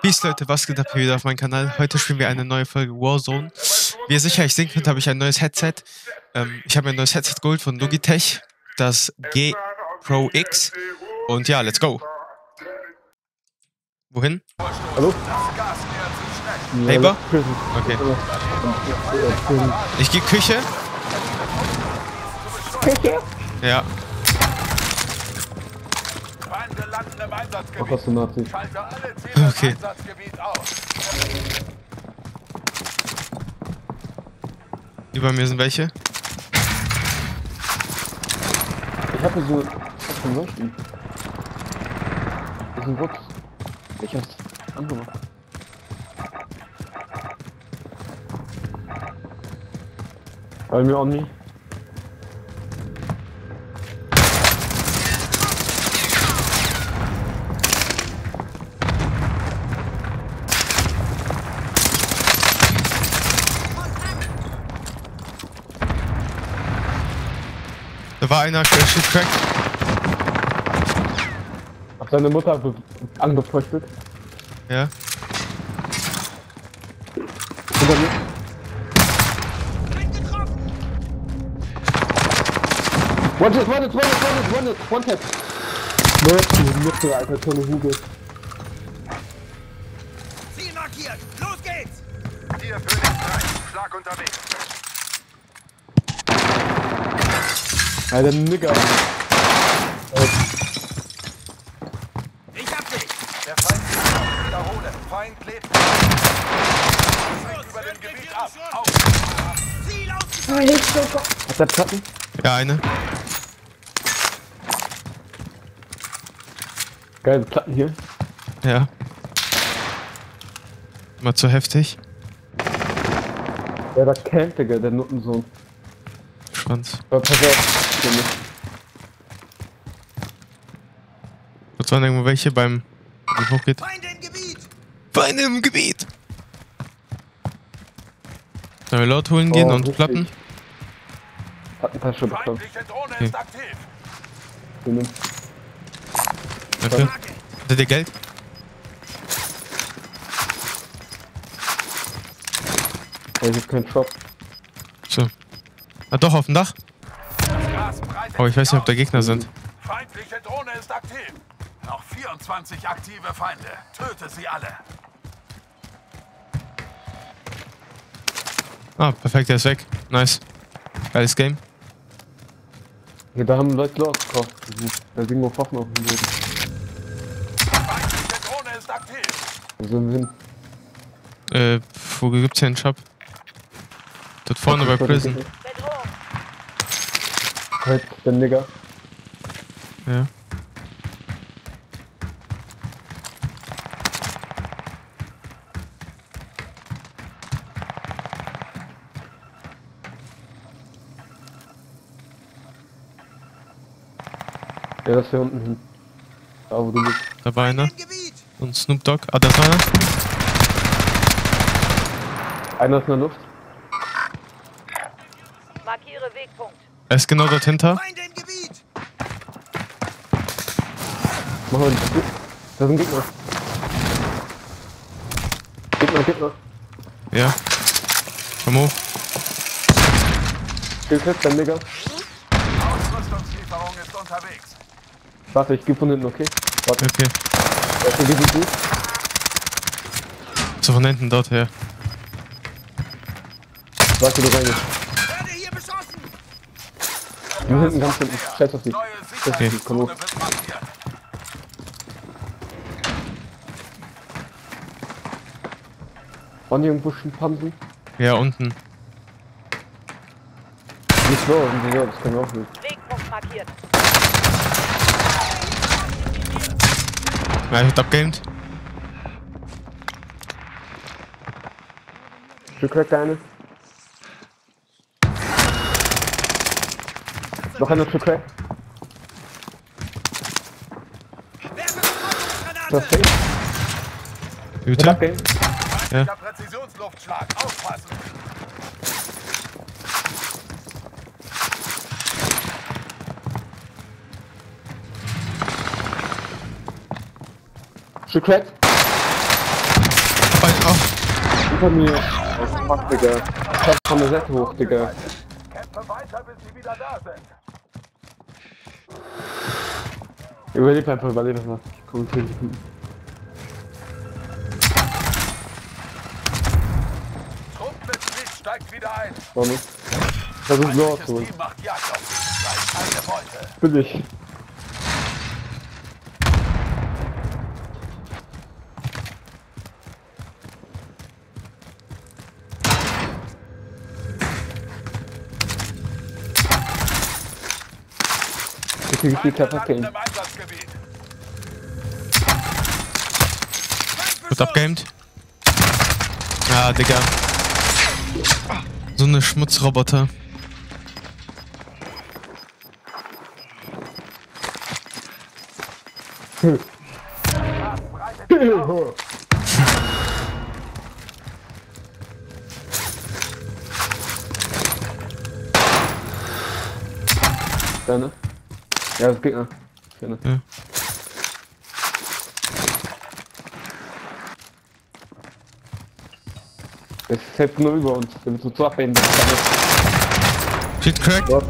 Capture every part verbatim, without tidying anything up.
Peace Leute, was geht ab hier wieder auf meinem Kanal? Heute spielen wir eine neue Folge Warzone. Wie ihr sicherlich sehen könnt, habe ich ein neues Headset. Ähm, ich habe mir ein neues Headset geholt von Logitech, das G Pro X. Und ja, let's go. Wohin? Hallo? Paper? Okay. Ich gehe Küche. Küche? Ja. Ach, was du Nazi. Okay. Über mir sind welche. Ich hatte so... Ich hab schon Leuchten. Das ist ein Box. Ich hab's angemacht. Bei mir auch nie. Da war einer, der steht cracked. Hab seine Mutter angefeuchtet. Ja. Hinter mir. One hit, one hit, one hit, one hit, one hit, one hit. Leute, Mitte, Alter, tolle Hugel. Ziel markiert! Los geht's! Hier Phoenix drei, Schlag unterwegs. Alter, Nigger. Ich hab dich! Der Feind ist auf. Wiederhole. Feind lebt. Feind über dem Gebiet ab. Auf. Ziel aus! Hat der Platten? Ja, eine. Geile Platten hier. Ja. Mal zu heftig. Ja, der campt, Digga, der Nuttensohn. Schwanz. Aber pass auf, hier nicht. Dort waren irgendwo welche beim... Wie hoch geht? Feinde im Gebiet! Feinde im Gebiet! Sollen wir laut holen gehen Oh, und richtig. platten? Plattentasche bekommen. Feindliche Drohne Okay. ist aktiv. Genau. Danke. Hattet ihr Geld? Ey, hier ist kein Shop. So. Ah, doch, auf dem Dach? Gas breitet Aber ich weiß sich nicht, ob da aus. Gegner sind. Feindliche Drohne ist aktiv. Noch vierundzwanzig aktive Feinde. Töte sie alle. Ah, perfekt, der ist weg. Nice. Geiles Game. Hier, da haben Leute Laos gekauft. Da liegen nur Waffen auf dem Boden. Feindliche Drohne ist aktiv. Wo sind wir hin? Äh, wo gibt's hier einen Shop? Dort vorne bei Prison. Halt, der Nigger. Ja. Ja, das ist hier unten hin. Da, wo du bist. Da war einer. Im Gebiet! Und Snoop Dogg. Ah, da ist einer. Einer ist in der Luft. Markiere Wegpunkt. Er ist genau dort hinter. Feinde im Gebiet! Mach mal den. Da sind Gegner. Gegner, Gegner. Ja. Komm hoch. Steht fest, der Nigger. Ausrüstungslieferung ist unterwegs. Warte, ich geh von hinten, okay? Warte, Okay. er ist ein gut. So von hinten dort her. Warte, du reingehst. Werde hier beschossen! Du hinten, ganz hinten. Scheiß auf dich. Neue Okay, komm hoch. Sicherheitszone wird markiert. Waren hier irgendwo Schimpansen? Ja, unten. Nicht so, irgendwie so, das kann ich auch nicht. Wegpunkt markiert. Ja, ich hab abgamed. Für Crack der eine. Noch einer für Crack. Werfe Verbrennungsgranate! Das Ding. Güte. Abgehen. Ja. Der Präzisionsluftschlag. Aufpassen. Stück cracked. Hinter mir. Was macht, Digga? Ich hab von der Seite hoch, Digga. Kämpfe weiter, bis sie wieder da sind. Überleb einfach, überleb einfach. Komm, zehn Sekunden. Truppmitglied steigt wieder ein. Warum nicht? Versuch Blau Feindliches zu holen. Team macht Jagd auf dich. Seid eine Beute. Billig. Ich krieg die Kapazitäten. Im Einsatzgebiet. Wird abgeaimt. Ah, Digga. So eine Schmutzroboter. Da, ne? Ja, das Gegner. Ja, ne? Ja. Das ist jetzt nur über uns. Der wird so zu abwählen. Shit, crack. Dort.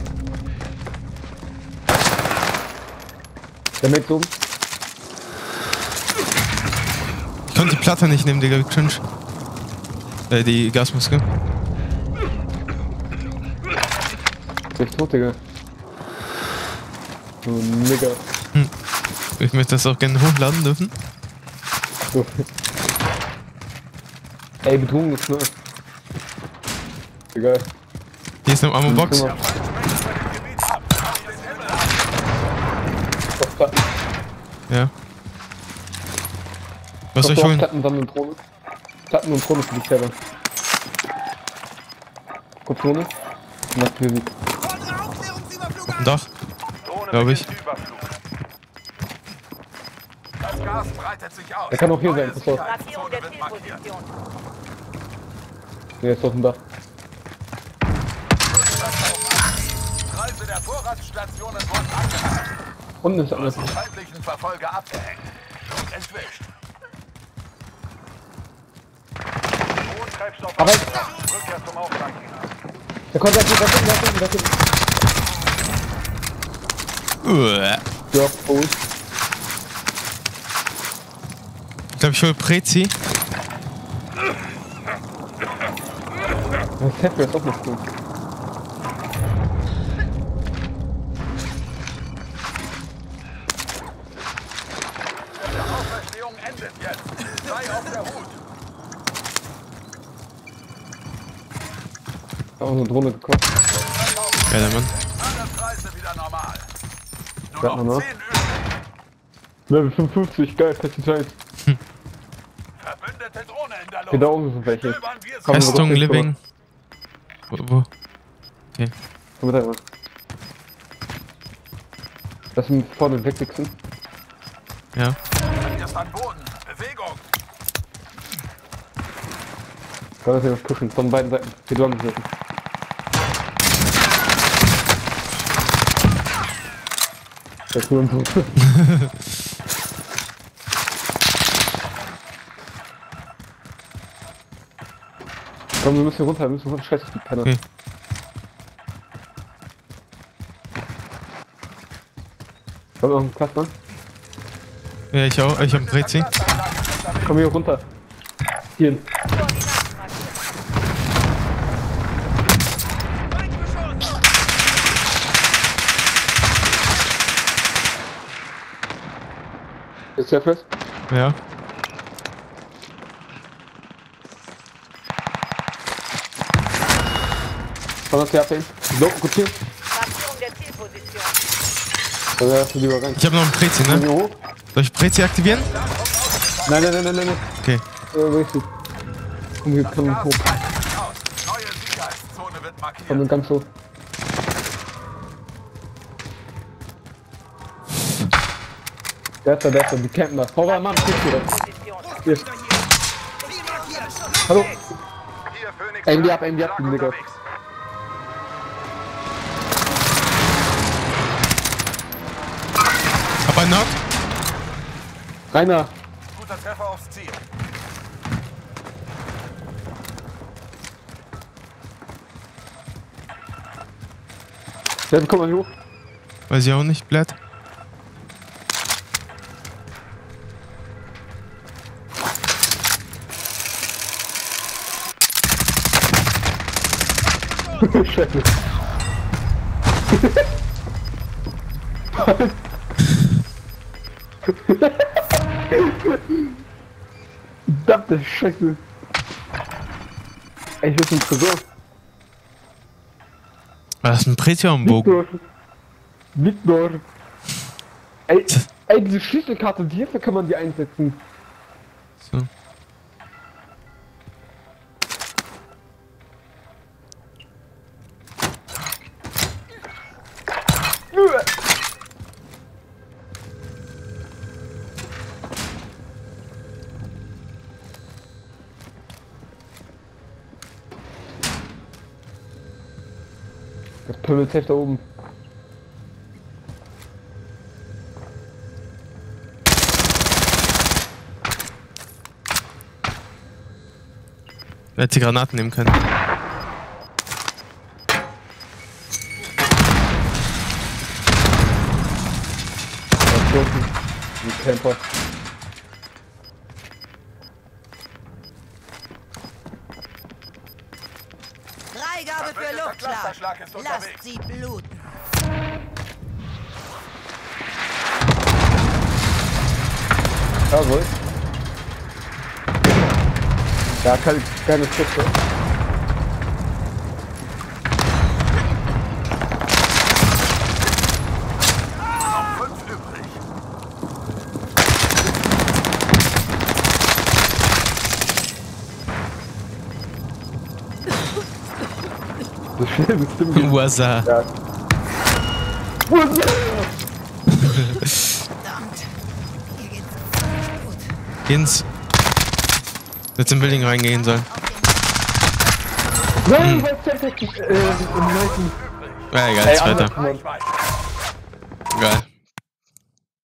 Der mit oben. Ich konnte die Platte nicht nehmen, Digga, wie cringe. Äh, die Gasmaske. Der ist tot, Digga. So ein Nigger. Ich möchte das auch gerne hochladen dürfen. So. Ey, Betonung ist nur. Egal. Hier ist eine Ammo-Box. Ja. Was soll ich holen? Platten, Sammel und Drohne. Platten und Drohne für dich selber. Kurz Drohne. Und das für sie. Fordere Aufklärungsüberflug an! Dach. Drohne Glaub ich. beginnt Überflug. Das Gas breitet sich aus. Der kann auch hier Neue sein, pass auf. Markierung der Sicherheitszone wird markiert. Zielposition. Der ist auf dem Dach. Preise der Vorratsstationen wurden angehalten. Unten ist alles. Die feindlichen Verfolger abgehängt. Und entwischt. Hohen Treibstoff. Aber- Rückkehr zum Auftrag. Der kommt, der kommt, der kommt, der kommt, der kommt. Uah. Ja, gut. Ich glaube, ich hole Prezi. Das Set wäre auch nicht gut. Die Auferstehung endet jetzt. Sei auf der Hut. Auch eine Drohne gekommen. Geiler Mann. Alle Preise wieder normal. Nur Sag mal noch noch. zehn übrig. Level fünfundfünfzig, geil, feste Zeit. Verbündete Drohne in der Luft. Hier da oben sind welche. Stöbern wir sie. Komm, Festung, wir rücken Living. Wo, wo? Okay. Komm mit rein. Lass ihn vorne wegwichsen. Ja. Erst an Boden. Bewegung. Kann das hier was pushen, von beiden Seiten. Hier dran setzen. Der ist nur ein Tod. Komm, wir müssen hier runter, wir müssen runter. Scheiße, die Penner. Okay. Komm, noch ein Cluster. Ja, ich auch. Ich hab Prezi. Komm hier runter. Hier hin. Koordinaten markiert. Feindbeschuss! Ist der fest? Ja. Komm, das hier abhängen. So, gut hier. Markierung der Zielposition. Dann hast du lieber rein. Ich habe noch einen Prezi, Komm ne? hier hoch. Soll ich Prezi aktivieren? Nein, nein, nein, nein, nein. Okay. Äh, wo ist sie? Komm hier, komm Gas hoch. breitet sich aus. Neue Sicherheitszone wird markiert. Komm ganz hoch. Der ist da, der ist da, die campen da. Hau rein, Mann, kriegst du das. Position. Hier. Ziel markiert! Hallo. Hier Phoenix. Aim die ab, aim die ab, Stark Digga. unterwegs. Hab einen Knock. Rainer. Guter Treffer aufs Ziel. Ja, komm mal hoch. Weiß ich auch nicht, Blatt. Scheiße. Verdammte Scheiße. Ey, ich will ein Tresor. Das ist ein Bretionbogen. Victor. Victor. Ey, ey, diese Schlüsselkarte, hierfür kann man die einsetzen. So. Das Pimmel safe da oben. Wer hätte die Granaten nehmen können? Ein Camper. Freigabe für Verbündeter Luftschlag. Clusterschlag ist Lasst unterwegs. sie bluten. Jawohl. Ja, keine, keine Schüsse. Fünf übrig. Das schnell bestimmt. Wasa. Ja. Verdammt. Hier geht's nicht gut. Ins. Jetzt im Building reingehen soll. Nein, weil es tatsächlich, äh, im Neußen. Ja, egal, Ey, zweiter. anders, Mann. Geil.